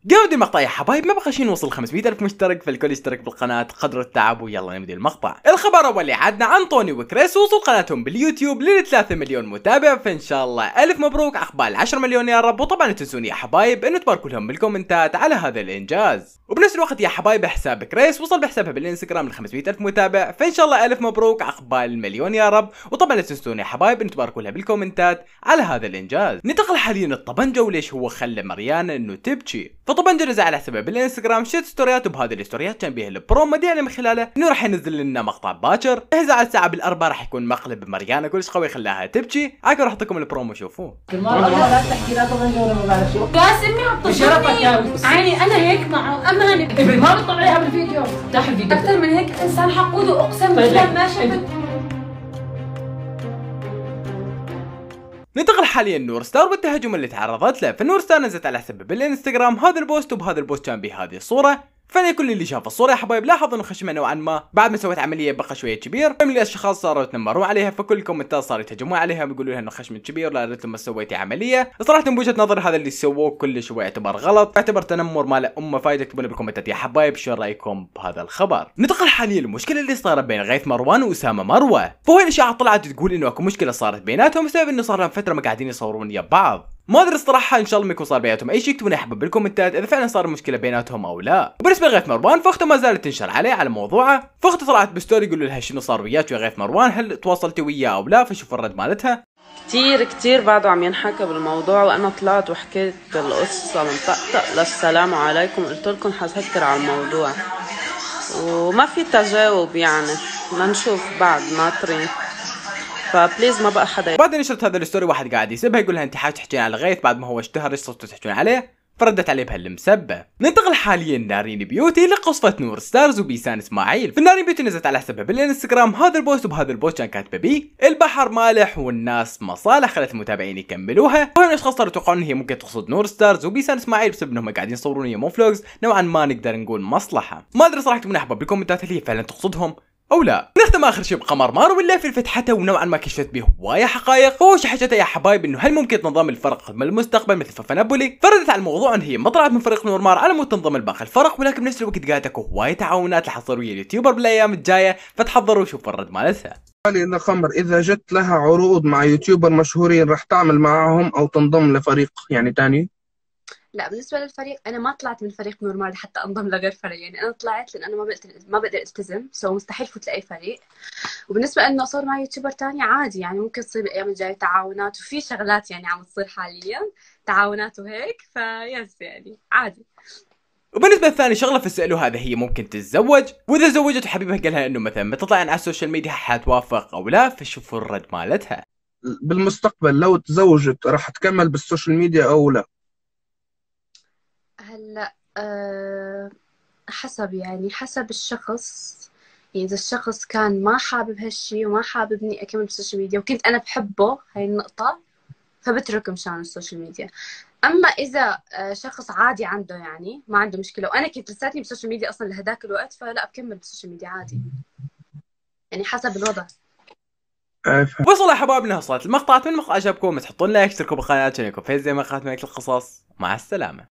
قبل المقطع يا حبايب ما بقى شي نوصل 500,000 مشترك، فالكل يشترك بالقناة قدر التعب ويلا نبدي المقطع. الخبر اول اللي عدنا عن طوني وكريس وصل قناتهم باليوتيوب ل 3 مليون متابع، فان شاء الله الف مبروك عقبال 10 مليون يا رب. وطبعا لا تنسون يا حبايب انه تباركوا لهم بالكومنتات على هذا الانجاز. وبنفس الوقت يا حبايب حساب كريس وصل بحسابها بالانستغرام ل 500,000 متابع، فان شاء الله الف مبروك عقبال المليون يا رب. وطبعا لا تنسون يا حبايب انه تباركوا لها بالكومنتات على هذا الانجاز. ننتقل حاليا الطبنجة وليش هو خلى مريانا انه تبكي. فطبنجة نزل على حسابه بالانستغرام شت ستوريات، وبهذه الستوريات كان بيها البرومو يعني من خلاله انه راح ينزل لنا مقطع باكر جهز على الساعه بالاربعه، راح يكون مقلب مريانا كلش قوي خلاها تبكي. عاكم راح اعطيكم البرومو شوفوه. لا تحكي لا طبنجة ولا ما بعرف شو قاسمي عطشتني عيني انا هيك معه امانه ما بتطلعيها بالفيديو. افتح الفيديو اكثر من هيك انسان حقود واقسم بالله ما شفت. ننتقل حاليا نور ستار والتهجم اللي تعرضت له. فنور ستار نزلت على حسابه بالانستغرام هذا البوست، وبهذا البوست كان بهذه الصوره. فانا كل اللي شاف الصوره يا حبايب لاحظ انه خشمه نوعا ما بعد ما سويت عمليه بقى شويه كبير، فمن الاشخاص صاروا يتنمرون عليها، فكل الكومنتات صاروا يتهجمون عليها بيقولوا لها انه خشمك كبير لا ريت لما سويتي عمليه. صراحه بوجهه نظري هذا اللي سووه كل شوي يعتبر غلط، يعتبر تنمر ما له فايده. اكتبوا بالكومنتات يا حبايب شو رايكم بهذا الخبر. ننتقل حاليا للمشكله اللي صارت بين غيث مروان واسامه مروه. فهو الاشاعه طلعت تقول انه اكو مشكله صارت بيناتهم بسبب انه صار لهم فتره ما قاعدين يصورون ويا بعض. ما ادري الصراحه، ان شاء الله ما يكون صار بيناتهم اي شيء. اكتبوا لي حبايب بالكومنتات اذا فعلا صار مشكله بيناتهم او لا. وبالنسبه لغيث مروان فاخته ما زالت تنشر عليه على موضوعه، فاخته طلعت بستوري يقولوا لها شنو صار وياك يا غيث مروان، هل تواصلتي وياه او لا؟ فشوفوا الرد مالتها. كتير بعده عم ينحكى بالموضوع، وانا طلعت وحكيت القصه من طقطق للسلام عليكم، قلت لكم حسكر على الموضوع وما في تجاوب، يعني ما نشوف بعد ناطرين، فبليز ما بقى حدا. بعد نشرت هذا الستوري واحد قاعد يسبها يقول لها انت حاج تحكين على غيث بعد ما هو اشتهر، ايش صرتوا تحكون عليه؟ فردت عليه بهالمسبه. ننتقل حاليا نارين بيوتي لقصفة نور ستارز وبيسان اسماعيل. فنارين بيوتي نزلت على حسابها بالانستغرام هذا البوست، وبهذا البوست كان كاتبه بيه البحر مالح والناس مصالح، خلت المتابعين يكملوها. وهم الاشخاص صاروا يتوقعون ان هي ممكن تقصد نور ستارز وبيسان اسماعيل بسبب انهم قاعدين يصورون يمو فلوجز، نوعا ما نقدر نقول مصلحه. ما ادري صراحه من احباب بالكومنتات هل هي فعلا تقصدهم او لا. نختم اخر شيء بقمر مارو واللي في فتحته ونوعا ما كشفت به هوايه حقائق. فهو حكته يا حبايب انه هل ممكن تنضم الفرق بالمستقبل مثل فنابولي. فردت على الموضوع ان هي ما طلعت من فريق نورمار على مود تنضم لباقي الفرق، ولكن بنفس الوقت قالت اكو هوايه تعاونات رح تصير ويا اليوتيوبر بالايام الجايه، فتحضروا وشوفوا الرد مالتها. قال إن خمر إذا جت لها عروض مع يوتيوبر مشهورين رح تعمل معاهم أو تنضم لفريق يعني تاني؟ لا، بالنسبة للفريق أنا ما طلعت من فريق نورمال حتى أنضم لغير فريق، يعني أنا طلعت لأن أنا ما بقدر ألتزم، مستحيل فوت لأي فريق. وبالنسبة إنه أصور مع يوتيوبر تاني عادي، يعني ممكن تصير بالأيام الجاية تعاونات، وفي شغلات يعني عم تصير حاليا تعاونات وهيك، فيس يعني عادي. وبالنسبه للثاني شغله فسألوا هذا هي ممكن تتزوج، واذا زوجت حبيبها قال لها انه مثلا ما تطلع على السوشيال ميديا حتوافق او لا، فشوفوا الرد مالتها. بالمستقبل لو تزوجت رح تكمل بالسوشيال ميديا أو لا؟ هلا حسب الشخص. يعني إذا الشخص كان ما حابب هالشي وما حاببني أكمل بالسوشيال ميديا وكنت أنا بحبه هاي النقطة، فبترك مشان السوشيال ميديا. أما إذا شخص عادي عنده يعني ما عنده مشكلة وأنا كنت لساتني بالسوشيال ميديا أصلا لهداك الوقت، فلا بكمل بالسوشيال ميديا عادي، يعني حسب الوضع. وصل يا حبايب لنا وصلت المقطع. من المقطع عجبكم تحطون لايك، اشتركوا بالقناة عشان يكون في زي مقاطع من القصص. مع السلامة.